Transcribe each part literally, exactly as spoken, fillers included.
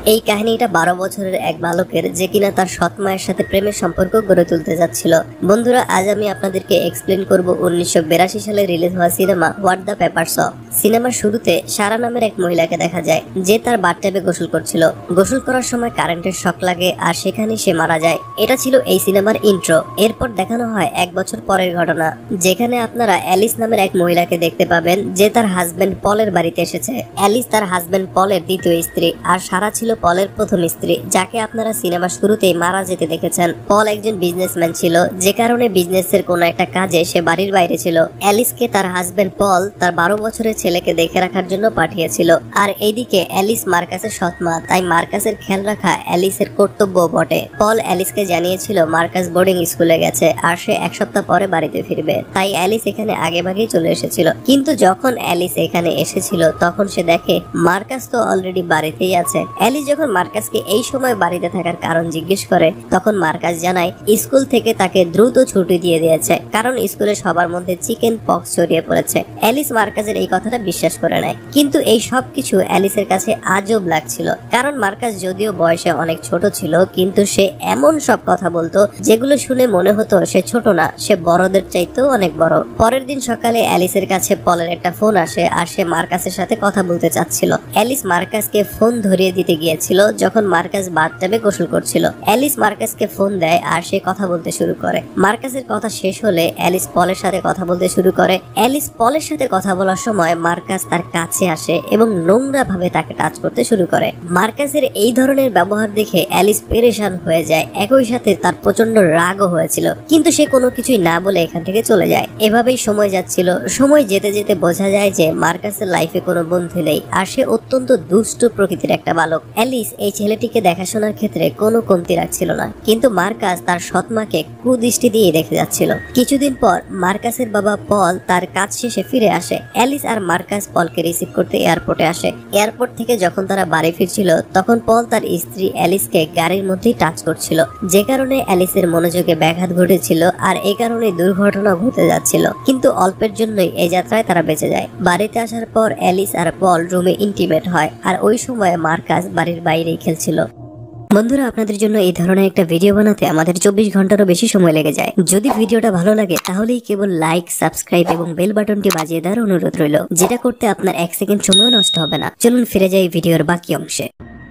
এই কাহিনীটা বারো বছরের এক বালকের, যে কিনা তার সৎ মায়ের সাথে প্রেমের সম্পর্ক গড়ে তুলতে যাচ্ছিল। বন্ধুরা, আজ আমি আপনাদেরকে এক্সপ্লেন করব উনিশশো বিরাশি সালে রিলিজ হওয়া cinema what the papers of. সিনেমার শুরুতে সারা নামের এক মহিলাকে দেখা যায়, যে তার বাথটাবে গোসল করছিল। গোসল করার সময় কারেন্টের শক লাগে আর সেখানে সে মারা যায়। এটা ছিল এই সিনেমার ইন্ট্রো। এরপর দেখানো হয় এক বছর পরের ঘটনা, যেখানে আপনারা অ্যালিস নামের এক মহিলাকে দেখতে পাবেন, যে তার হাজবেন্ড পলের বাড়িতে এসেছে। অ্যালিস তার হাজবেন্ড পলের দ্বিতীয় স্ত্রী, আর সারা ছিল পলের প্রথম স্ত্রী, যাকে আপনারা সিনেমা শুরুতেই মারা যেতে দেখেছেন। পল একজন বিজনেসম্যান ছিল, যে কারণে বিজনেসের কোনো একটা কাজে সে বাড়ির বাইরে ছিল। অ্যালিসকে তার হাজবেন্ড পল তার বারো বছরের ছেলেকে দেখে রাখার জন্য পাঠিয়েছিল। আর এইদিকে অ্যালিস মার্কাসের সৎমা, তাই মার্কাসের খেয়াল রাখা অ্যালিসের কর্তব্য বটে। পল অ্যালিসকে জানিয়েছিল মার্কাস বোর্ডিং স্কুলে গেছে আর সে এক সপ্তাহ পরে বাড়িতে ফিরবে, তাই অ্যালিস এখানে আগে ভাগেই চলে এসেছিল। কিন্তু যখন অ্যালিস এখানে এসেছিল তখন সে দেখে মার্কাস তো অলরেডি বাড়িতেই আছে। অ্যালিস যখন মার্কাসকে এই সময় বাড়িতে থাকার কারণ জিজ্ঞেস করে, তখন মার্কাস জানায় স্কুল থেকে তাকে দ্রুত ছুটি দিয়ে দিয়েছে, কারণ স্কুলে সবার মধ্যে চিকেন পক্স ছড়িয়ে পড়েছে। অ্যালিস মার্কাসের এই কথাটা বিশ্বাস করে নেয়, কিন্তু এই সব কিছু অ্যালিসের কাছে আজব লাগছিল, কারণ মার্কাস যদিও বয়সে অনেক ছোট ছিল, কিন্তু সে এমন সব কথা বলতো যেগুলো শুনে মনে হতো সে ছোট না, সে বড়দের চাইতেও অনেক বড়। পরের দিন সকালে অ্যালিসের কাছে পলের একটা ফোন আসে আর সে মার্কাসের সাথে কথা বলতে চাচ্ছিল। অ্যালিস মার্কাসকে ফোন ধরিয়ে দিতে গিয়েছিল যখন মার্কাস বাথটাবে গোসল করছিল। অ্যালিস মার্কাসকে ফোন দেয় আর সে কথা বলতে শুরু করে। মার্কাসের কথা শেষ হলে অ্যালিস পলের সাথে কথা বলতে শুরু করে। অ্যালিস পলের সাথে কথা বলার সময় মার্কাস তার কাছে আসে এবং নোংরা ভাবে তাকে টাচ করতে শুরু করে। মার্কাসের এই ধরনের ব্যবহার দেখে অ্যালিস পেরেশান হয়ে যায়, একই সাথে তার প্রচন্ড রাগও হয়েছিল, কিন্তু সে কোনো কিছুই না বলে এখান থেকে চলে যায়। এভাবেই সময় যাচ্ছিল। সময় যেতে যেতে বোঝা যায় যে মার্কাসের লাইফে কোনো বন্ধু নেই আর সে অত্যন্ত দুষ্ট প্রকৃতির একটা বালক। অ্যালিস এই ছেলেটিকে দেখাশোনার ক্ষেত্রে কোনো কমতি রাখছিল না, কিন্তু মার্কাস তার সৎমাকে কুদৃষ্টি দিয়ে দেখে যাচ্ছিল। কিছুদিন পর মার্কাসের বাবা পল তার কাজ শেষে ফিরে আসে। অ্যালিস আর মার্কাস পলকে রিসিভ করতে এয়ারপোর্টে আসে। এয়ারপোর্ট থেকে যখন তারা বাড়ি ফিরছিল তখন পল তার স্ত্রী অ্যালিসকে গাড়ির মধ্যেই টাচ করছিল, যে কারণে অ্যালিসের মনোযোগে ব্যাঘাত ঘটেছিল আর এই কারণে দুর্ঘটনা ঘটে যাচ্ছিল। কিন্তু অল্পের জন্যই এই যাত্রায় তারা বেঁচে যায়। বাড়িতে আসার পর অ্যালিস আর পল রুমে ইন্টিমেট হয়, আর ওই সময় মার্কাস বাড়ির বাইরেই খেলছিল। বন্ধুরা, আপনাদের জন্য এই ধরনের একটা ভিডিও বানাতে আমাদের চব্বিশ ঘন্টারও বেশি সময় লেগে যায়। যদি ভিডিওটা ভালো লাগে তাহলেই কেবল লাইক, সাবস্ক্রাইব এবং বেল বাটনটি বাজিয়ে দেওয়ার অনুরোধ রইল, যেটা করতে আপনার এক সেকেন্ড সময়ও নষ্ট হবে না। চলুন ফিরে যাই ভিডিওর বাকি অংশে।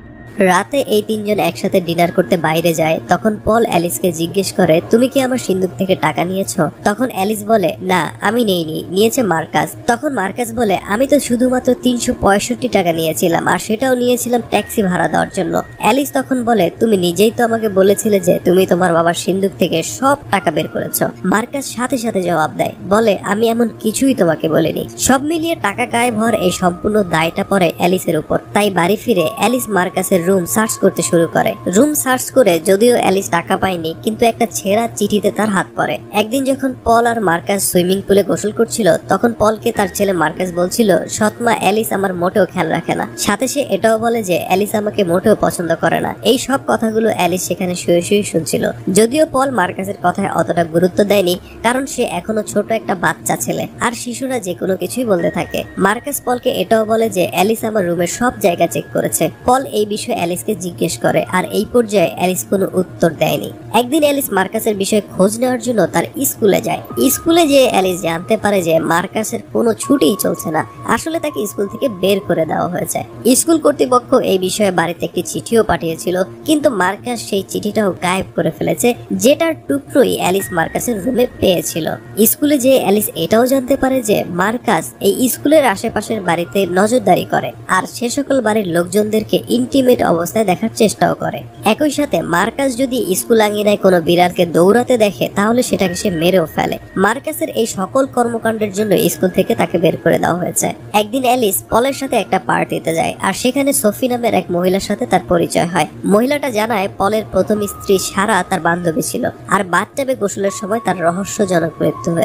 রাতে এই তিনজন একসাথে ডিনার করতে বাইরে যায়। তখন পল অ্যালিসকে জিজ্ঞেস করে, তুমি কি আমার সিন্দুক থেকে টাকা নিয়েছো? তখন অ্যালিস বলে, না আমি নেইনি, নিয়েছে মার্কাস। তখন মার্কাস বলে, আমি তো শুধুমাত্র তিনশো পঁয়ষট্টি টাকা নিয়েছিলাম, আর সেটাও নিয়েছিলাম ট্যাক্সি ভাড়া দেওয়ার জন্য। অ্যালিস তখন বলে, তুমি নিজেই তো আমাকে বলেছিলে যে তুমি তোমার বাবার সিন্দুক থেকে সব টাকা বের করেছো। মার্কাস সাথে সাথে জবাব দেয়, বলে, আমি এমন কিছুই তোমাকে বলিনি। সব মিলিয়ে টাকা গায়েব হওয়ার এই সম্পূর্ণ দায়টা পড়ে অ্যালিসের উপর। তাই বাড়ি ফিরে অ্যালিস মার্কাসের রুম সার্চ করতে শুরু করে। রুম সার্চ করে যদিও অ্যালিস টাকা পায়নি, কিন্তু একটা ছেঁড়া চিঠিতে তার হাত পড়ে। একদিন যখন পল আর মার্কাস সুইমিং পুলে গোসল করছিল, তখন পলকে তার ছেলে মার্কাস বলছিল, সৎমা অ্যালিস আমার মোটেও খেয়াল রাখে না। সাথে সে এটাও বলে যে অ্যালিস আমাকে মোটেও পছন্দ করে না। এই সব কথাগুলো অ্যালিস সেখানে শুয়ে শুয়ে শুনছিল। যদিও পল মার্কাসের কথায় অতটা গুরুত্ব দেয়নি, কারণ সে এখনো ছোট একটা বাচ্চা ছেলে, আর শিশুরা যে কোনো কিছুই বলতে থাকে। মার্কাস পলকে এটাও বলে যে অ্যালিস আমার রুমের সব জায়গা চেক করেছে। পল এই বিষয়ে অ্যালিসকে জিজ্ঞেস করে, আর এই পর্যায়ে অ্যালিস কোনো উত্তর দেয়নি। একদিন অ্যালিস মার্কাসের বিষয়ে খোঁজ নেওয়ার জন্য তার স্কুলে যায়। স্কুলে যেয়ে অ্যালিস জানতে পারে যে মার্কাসের কোনো ছুটিই চলছে না, আসলে তাকে স্কুল থেকে বের করে দেওয়া হয়েছে। স্কুল কর্তৃপক্ষ এই বিষয়ে বাড়িতে একটি চিঠিও পাঠিয়েছিল, কিন্তু মার্কাস সেই চিঠিটাও গায়েব করে ফেলেছে, যেটার টুকরোই অ্যালিস মার্কাসের রুমে পেয়েছিল। স্কুলে যেয়ে অ্যালিস এটাও জানতে পারে যে মার্কাস এই স্কুলের আশেপাশের বাড়িতে নজরদারি করে, আর সে সকল বাড়ির লোকজনদেরকে ইন্টিমেট অবস্থায় দেখার চেষ্টাও করে। একই সাথে মার্কাস যদি স্কুল আঙ্গিনায় কোনো বিড়ালকে দৌড়াতে দেখে তাহলে সেটাকে সে মেরেও ফেলে। মার্কাসের এই সকল কর্মকাণ্ডের জন্য স্কুল থেকে তাকে বের করে দেওয়া হয়েছে। একদিন অ্যালিস পলের সাথে একটা পার্টিতে যায়, আর সেখানে সোফি নামের এক মহিলার সাথে তার পরিচয় হয়। মহিলাটা জানায় পলের প্রথম স্ত্রী সারা তার বান্ধবী ছিল, আর বাথটাবে গোসলের সময় তার রহস্যজনক মৃত্যু হয়েছে।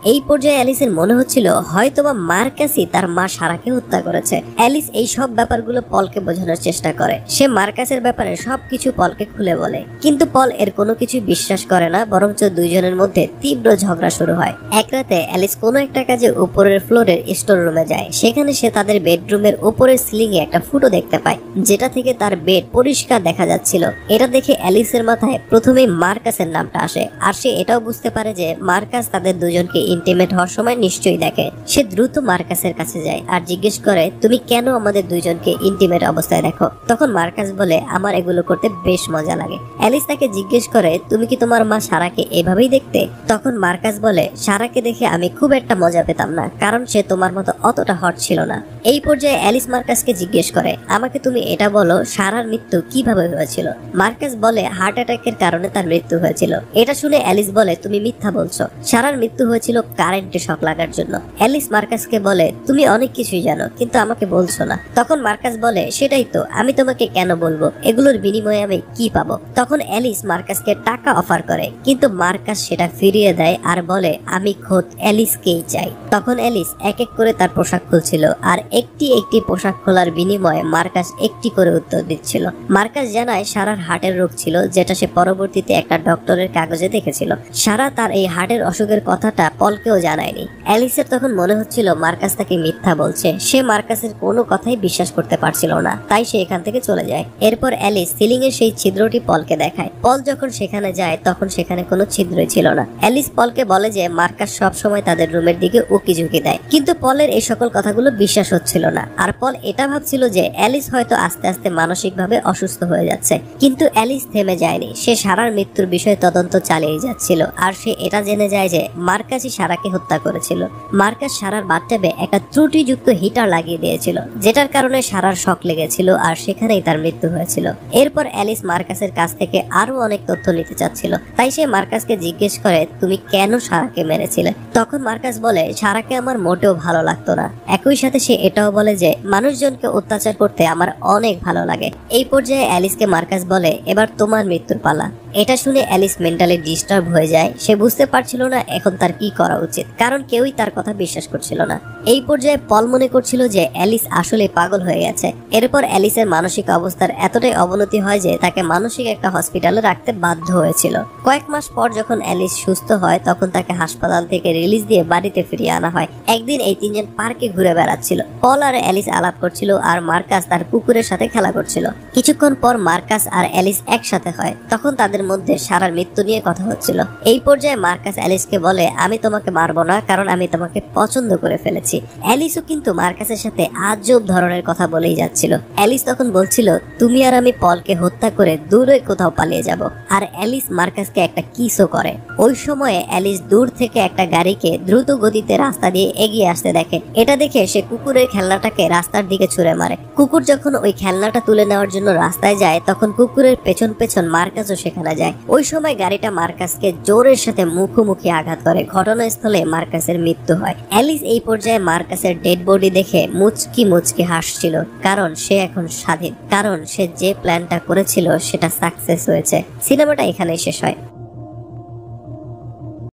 এই পর্যায়ে অ্যালিসের মনে হচ্ছিল হয়তোবা মার্কাসই তার মা সারাকে হত্যা করেছে। অ্যালিস এই সব ব্যাপারগুলো পলকে বোঝানোর চেষ্টা করে। সে মার্কাসের ব্যাপারে সবকিছু পলকে খুলে বলে, কিন্তু পল এর কোনো কিছু বিশ্বাস করে না, বরঞ্চ দুইজনের মধ্যে তীব্র ঝগড়া শুরু হয়। এক রাতে অ্যালিস কোনো একটা কাজে উপরের ফ্লোরের স্টোর রুমে যায়। সেখানে সে তাদের বেডরুমের উপরের সিলিং এ একটা ফুটো দেখতে পায়, যেটা থেকে তার বেড পরিষ্কার দেখা যাচ্ছিল। এটা দেখে অ্যালিসের মাথায় প্রথমেই মার্কাসের নামটা আসে, আর সে এটাও বুঝতে পারে যে মার্কাস তাদের দুজনকে ইন্টিমেট হওয়ার সময় নিশ্চয়ই দেখে। সে দ্রুত মার্কাসের কাছে যায় আর জিজ্ঞেস করে, তুমি কেন আমাদের দুইজনকে ইন্টিমেট অবস্থায় দেখো? তখন মার্কাস বলে, আমার এগুলো করতে বেশ মজা লাগে। অ্যালিস তাকে জিজ্ঞেস করে, তুমি কি তোমার মা সারাকে এভাবেই দেখতে? তখন মার্কাস বলে, সারাকে দেখে আমি খুব একটা মজা পেতাম না, কারণ সে তোমার মতো অতটা হট ছিল না। এই পর্যায়ে অ্যালিস মার্কাসকে জিজ্ঞেস করে, আমাকে তুমি এটা বলো, সারার মৃত্যু কিভাবে হয়েছিল? মার্কাস বলে, হার্ট অ্যাটাকের কারণে তার মৃত্যু হয়েছিল। এটা শুনে অ্যালিস বলে, তুমি মিথ্যা বলছো, সারার মৃত্যু হয়েছিল কারেন্টে শক লাগার জন্য। অ্যালিস মার্কাসকে বলে, তুমি অনেক কিছুই জানো, কিন্তু আমাকে বলছো না। তখন মার্কাস বলে, সেটাই তো, আমি তোমাকে কেন বলবো, এগুলোর বিনিময়ে আমি কি পাবো? তখন অ্যালিস মার্কাসকে টাকা অফার করে, কিন্তু মার্কাস সেটা ফিরিয়ে দেয় আর বলে, আমি খোদ অ্যালিসকেই চাই। তখন অ্যালিস এক এক করে তার পোশাক খুলছিল, আর একটি একটি পোশাক খোলার বিনিময়ে মার্কাস একটি করে উত্তর দিচ্ছিল। মার্কাস জানায় সারার হার্টের রোগ ছিল, যেটা সে পরবর্তীতে একটা ডক্টরের কাগজে দেখেছিল। সারা তার এই হার্টের অসুখের কথাটা পলকেও জানায়নি। অ্যালিসের তখন মনে হচ্ছিল মার্কাস তাকে মিথ্যা বলছে। সে মার্কাসের কোনো কথাই বিশ্বাস করতে পারছিল না, তাই সে এখান থেকে চলে যায়। এরপর অ্যালিস সিলিং এর সেই ছিদ্রটি পলকে দেখায়। পল যখন সেখানে যায় তখন সেখানে কোনো ছিদ্রই ছিল না। অ্যালিস পলকে বলে যে মার্কাস সব সময় তাদের রুমের দিকে উকি ঝুঁকি দেয়, কিন্তু পলের এই সকল কথাগুলো বিশ্বাস হচ্ছিল না। আর পল এটা ভাবছিল যে অ্যালিস হয়তো আস্তে আস্তে মানসিকভাবে অসুস্থ হয়ে যাচ্ছে, কিন্তু অ্যালিস থেমে যায়নি। সে সারার মৃত্যুর বিষয়ে তদন্ত চালিয়ে যাচ্ছিল, আর সে এটা জেনে যায় যে মার্কাসই সারাকে হত্যা করেছিল। মার্কাস সারার বাথটাবে একটা ত্রুটিযুক্ত হিটার লাগিয়ে দিয়েছিল, যেটার কারণে সারার শক লেগেছিল, আর সেখানেই তার মৃত্যু হয়েছিল। এরপর অ্যালিস মার্কাসের কাছ থেকে আরো অনেক তথ্য নিতে চাচ্ছিল, তাই সে মার্কাসকে জিজ্ঞেস করে, তুমি কেন সারাকে মেরেছিলে? তখন মার্কাস বলে, সারাকে আমার মোটেও ভালো লাগতো না। একই সাথে সে এটাও বলে যে মানুষজনকে অত্যাচার করতে আমার অনেক ভালো লাগে। এই পর্যায়ে অ্যালিসকে মার্কাস বলে, এবার তোমার মৃত্যুর পালা। এটা শুনে অ্যালিস মেন্টালি ডিস্টার্ব হয়ে যায়। সে বুঝতে পারছিল না এখন তার কি করা উচিত, কারণ কেউই তার কথা বিশ্বাস করছিল না। এই পর্যায়ে পল মনে করছিল যে অ্যালিস আসলে পাগল হয়ে গেছে। এরপর অ্যালিসের মানসিক অবস্থার এতটাই অবনতি হয় যে তাকে মানসিক একটা হসপিটালে রাখতে বাধ্য হয়েছিল। কয়েক মাস পর যখন অ্যালিস সুস্থ হয় তখন তাকে হাসপাতাল থেকে রিলিজ দিয়ে বাড়িতে ফিরিয়ে আনা হয়। একদিন এই তিনজন পার্কে ঘুরে বেড়াচ্ছিল। পল আর অ্যালিস আলাপ করছিল, আর মার্কাস তার কুকুরের সাথে খেলা করছিল। কিছুক্ষণ পর মার্কাস আর অ্যালিস একসাথে হয়। তখন তাদের মধ্যে সারার মৃত্যু নিয়ে কথা হচ্ছিল। এই পর্যায়ে মার্কাস অ্যালিসকে বলে, আমি তোমাকে মারবো না, কারণ আমি তোমাকে পছন্দ করে ফেলেছি। অ্যালিসও কিন্তু মার্কাসের সাথে আজব ধরনের কথা বলেই যাচ্ছিল। অ্যালিস তখন বলছিল, তুমি আর আমি পলকে হত্যা করে দূরে কোথাও পালিয়ে যাব। আর অ্যালিস মার্কাসকে একটা কিসও করে। ওই সময়ে অ্যালিস দূর থেকে একটা গাড়িকে দ্রুত গতিতে রাস্তা দিয়ে এগিয়ে আসতে দেখে। এটা দেখে সে কুকুরের খেলনাটাকে রাস্তার দিকে ছুঁড়ে মারে। কুকুর যখন ওই খেলনাটা তুলে নেওয়ার জন্য রাস্তায় যায় তখন কুকুরের পেছন পেছন মার্কাসও সেখানে যায়। ওই সময় গাড়িটা মার্কাসকে জোরের সাথে মুখোমুখি আঘাত করে। ঘটনাস্থলে মার্কাসের মৃত্যু হয়। অ্যালিস এই পর্যায়ে মার্কাসের ডেড বডি দেখে মুচকি মুচকি হাসছিল, কারণ সে এখন স্বাধীন, কারণ সে যে প্ল্যানটা করেছিল সেটা সাকসেস হয়েছে। সিনেমাটা এখানেই শেষ হয়।